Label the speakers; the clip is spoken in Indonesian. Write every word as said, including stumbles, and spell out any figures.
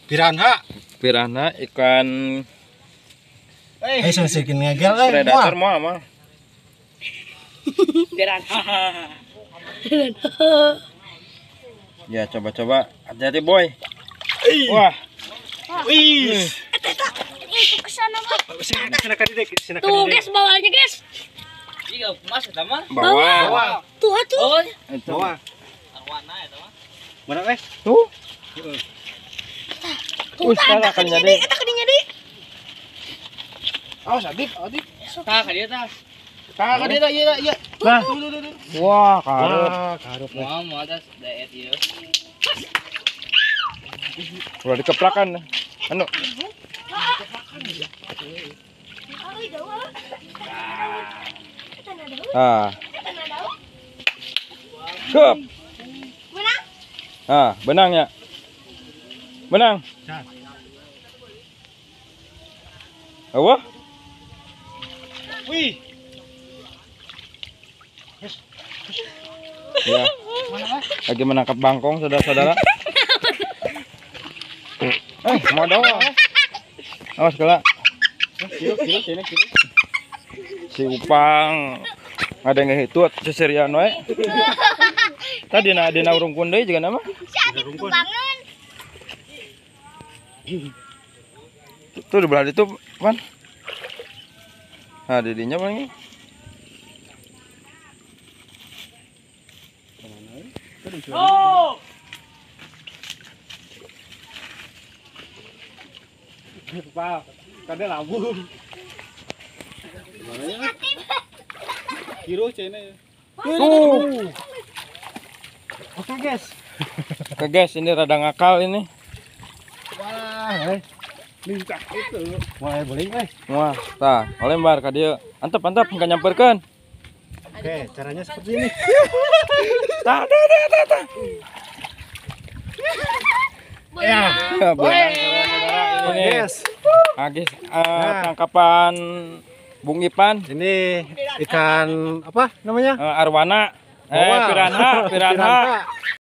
Speaker 1: Piranha.
Speaker 2: Piranha ikan
Speaker 1: Eh, sesikin ngegel eh.
Speaker 2: predator mah mah.
Speaker 3: Piranha.
Speaker 2: Ya coba-coba, hati-hati boy. Wah.
Speaker 1: Wih.
Speaker 3: Itu kesana Pak.
Speaker 1: Sini sini kan dik, sini kan.
Speaker 3: Tuh guys bawahnya guys. Iya mas sama.
Speaker 2: Bawah.
Speaker 3: Tuh tuh.
Speaker 1: Oh,
Speaker 2: Itu.
Speaker 1: bawah.
Speaker 3: Warna ya teman.
Speaker 1: Mana eh?
Speaker 2: Tuh.
Speaker 3: Tuh
Speaker 2: salah kan jadi.
Speaker 3: Eta kadinya di.
Speaker 1: Awas adip, adip.
Speaker 3: Tah ka dia tah.
Speaker 1: Tah ka dia iya iya.
Speaker 2: Nah.
Speaker 1: Tuh tuh tuh.
Speaker 2: Wah, karep.
Speaker 1: Wah, karep.
Speaker 3: Mau mau ada diet ieu.
Speaker 2: Udah dikeplakan. Anu. Ah. Kep.
Speaker 3: Benang.
Speaker 2: Ah, benang ya. Benang. Apa?
Speaker 1: Wih.
Speaker 2: Ya. Lagi menangkap bangkong, saudara-saudara. Eh, mau dong. Awas kala.
Speaker 1: Kilo kilo sini kilo.
Speaker 2: Si Upang ada yang ngehitut seserian we. Tadi na dina urung deui juga nama.
Speaker 3: Bangun.
Speaker 2: Tuh di belah itu, Man. Nah, didinya paling.
Speaker 1: Oh. Pak, kada lambung. Mana ya? Kilo cene.
Speaker 2: Tuh.
Speaker 1: Oke, guys.
Speaker 2: Oke guys, ini rada ngakal ini.
Speaker 1: Wah, eh. Minta itu. Wah, boleh, eh.
Speaker 2: Wah, tah, lembar ka dieu. Antep, antep, enggak nyamperkeun.
Speaker 1: Oke, caranya seperti ini.
Speaker 2: Tah, tah, tah, tah, tah.
Speaker 1: Ya.
Speaker 2: Benang, saudara-saudara. Ini.
Speaker 1: Yes.
Speaker 2: Agis uh, tangkapan Bung Ipan.
Speaker 1: Ini ikan apa namanya?
Speaker 2: Uh, arwana. Eh,
Speaker 1: Bawah.
Speaker 2: piranha, piranha.
Speaker 1: Piranha.